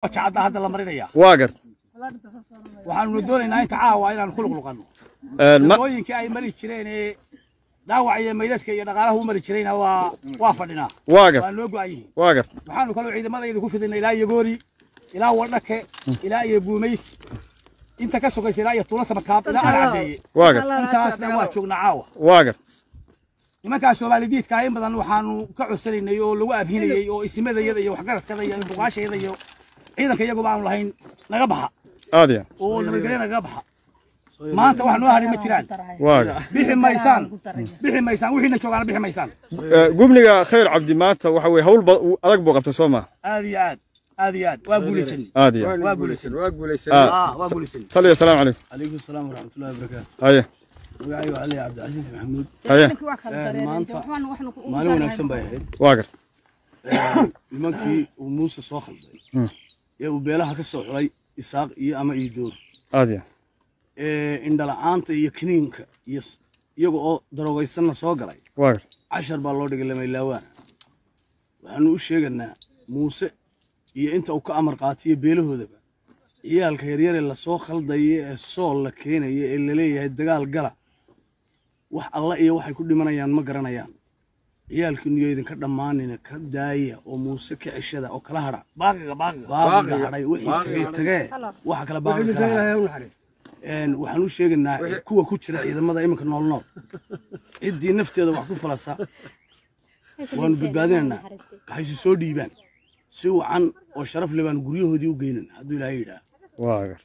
جعدا هذا الله مرينا واقر waxaanu doonaynaa inta caawa inaan ku luqluqano mooyinka ay mari jireen daawacay meydadka iyo dhaqaalaha u mari jireen waa fadhinaa واقر waa loo go'ayay واقر waxaanu kala ciidamadayda ku fidinay ilaa Yagoori ilaa Wardhake ilaa iyo Buumays inta ka sugaysa ilaa iyo Tuula Samakaab ilaa Arcadeeye واقر intaasna waa joognaa caawa واقر nimanka Soomaaliyeedka ay badan waxaanu ka cusrinay oo lagu abhinayay oo ismadayada iyo waxgaradkada iyo buqaashayda iyo ciidanka iyagu baan lahayn naga baxa هذه oo nabadgelyo naga baxa maanta wax noo haray ma jiraan واقر bixi maysaan wixiina joogaana bixi maysaan قبنيga خير عبد مات waxa way hawl adag buu qabtay Soomaa aad iyo aad waa guulaysan waa guulaysan taliya salaam alaykum alaykum salaam wa rahmatullahi wa barakatuh haye وعي علي عبد العزيز محمود haye maalin wanaagsan bay ahayd واقر nimankii uu Muuse soo khalday ee uu beelaha ka soo xulay isaaq iyo ama iidoor هذه indhala'aanta iyo kiniinka iyo iyaga oo darogaysanna soo galay واقر 10 baa loo dhigay lameylawaan waxaanu u sheeganaa Muuse iyo inta uu ka amar qaatiyo beelahoodaba ciyaalka yaryar ee la soo khalday ee sool la keenay ee la leeyahay dagaal gala wax alla iyo waxay ku dhimanayaan ma garanayaan ciyaalkii niyadin ka dhamaanina ka daaya oo Muuse ka cishada oo kala hadha baaqiga hadhay wixii tagay waxa kala baaqiga waxaan u sheeganaa kuwa ku jira ciidamada iminka nool cidii nafteeda wax ku falasa waanu badbaadinaynaa waxay soo dhiibaan si wacan oo sharaf leh baan guryahoodii u geynana hadduu Ilaahay yiraahdo واقر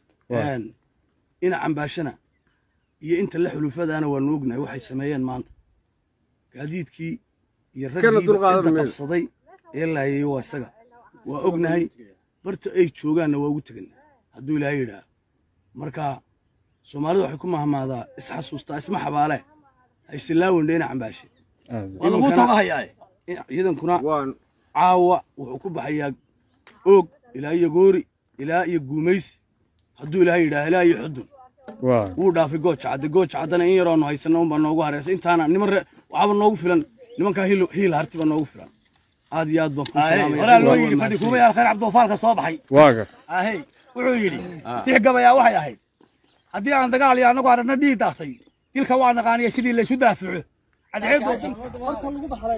ina cambaashana iyo inta la xulufadaana waa noognahay waxay sameeyeen maanta gaadiidkii iyo raggii inta qabsaday ee laayay waa isaga waa ognahay barta ay joogaanna waa ugu tagnaa hadduu Ilaahay yiraahdo marka Soomaalidu waxay ku mahmaadaa isxasuustaa isma xabaale ay silaawan dheena cambaashe wala ku tagayay ciidankuna caawa wuxuu ku baxayaa og ilaa Yagoori ilaa iyo Buumays hadduu Ilaahay yiraahdo ilaa iyo Xudun wuu dhaafay gooja cadana in yaroon haysano baa noogu hareysay intaana niman waxba noogu filan nimanka hiil hartiba noogu filan aad iyo aad baan ku salaamay wala loo yiri fadhi kuma yaal khayr Cabdo Faalka soo baxay واقر ahay wuxuu yiri tix gabaya waxay ahayd haddii aan dagaal iyo anagu aragna dhiig daaqtay dilka waa naqaaniya sidii la isu daafaco cadceedo halka lagu baxay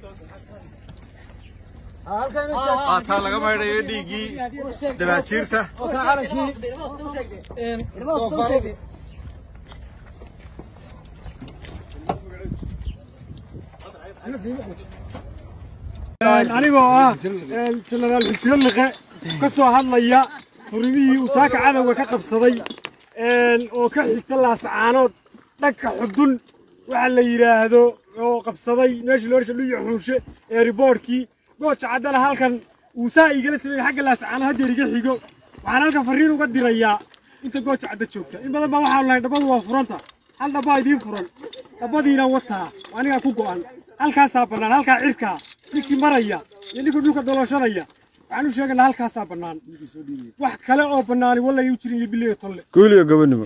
taa laga maydhayo dhiigii dabaajiirta anigoo ah jenaraal xujiro liqe ka soo hadlaya furimihii uu saaka cadowga ka qabsaday oo ka xigta laascaanood dhanka xudun waxa la yiraahdo oo qabsaday meeshii loo dhashay luyo xuushe ee riboorkii gooja cadana halkan uu saa igala sameeyay xagga laascaanood hadeer iga xigo waxaan halkan fariin uga dirayaa inta gooja cadda joogta in badan baa waxaan lahayn dhabadu waa furanta hal dhabaa idiin furan dhabadiina wataa aniga ku go'an halkaasaa bannaan halkaa cirkaa ninkii maraya iyo ninkii dhulka doloshanaya waxaan u sheegaynaa halkaasaa bannaan wax kale oo bannaani wallay u jirin iyo bileeyo tolle guuliyo gabanimo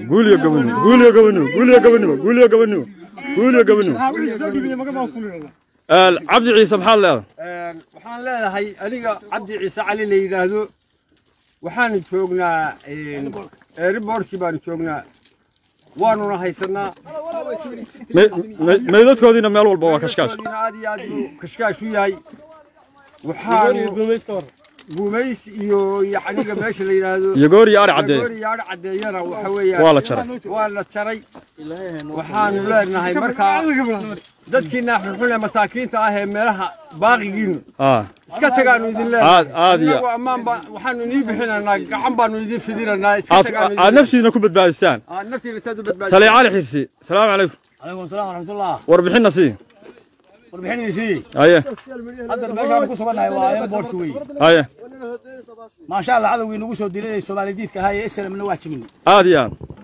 soo dhiibaya maga baan fulinana عبد عيسى محل هذا waxaan leedahay aniga Cabdi Ciise Cali la yiraahdo waxaan joognaa airportkii baan joognaa waanu haysanaa meydadkoodina meel walba waa kashkaash aad iyo aad kashkaash u yahay waxaan Buumays iyo yacniga meesha la yiraahdo Yagoori iyo Arcadeeye Yagoori iyo Arcadeeyana waxa weeyaan waa la jaray waxaanu leenahay markaa dadkiina xulxul masaakiinta ah ee meelaha baaqigiina iska tagaanu idin leeyahay amaanba waxaanu idin bixinanaa gacan baanu idin fidinanaa iska tagaanu nafsiina ku badbaadisaan naftiina saad u badbaadisaan taliya cali xirsi salaamu calaykum alaykum salaam wa rahmatullah warbixinna sii warbixinniisii haye hadda meeshaan ku suganahay waa airport weey haye ma sha Allah cadawgii nagu soo dilay Soomaaliyeedka ahaa ee SLM-na waa jibin aad iyo aad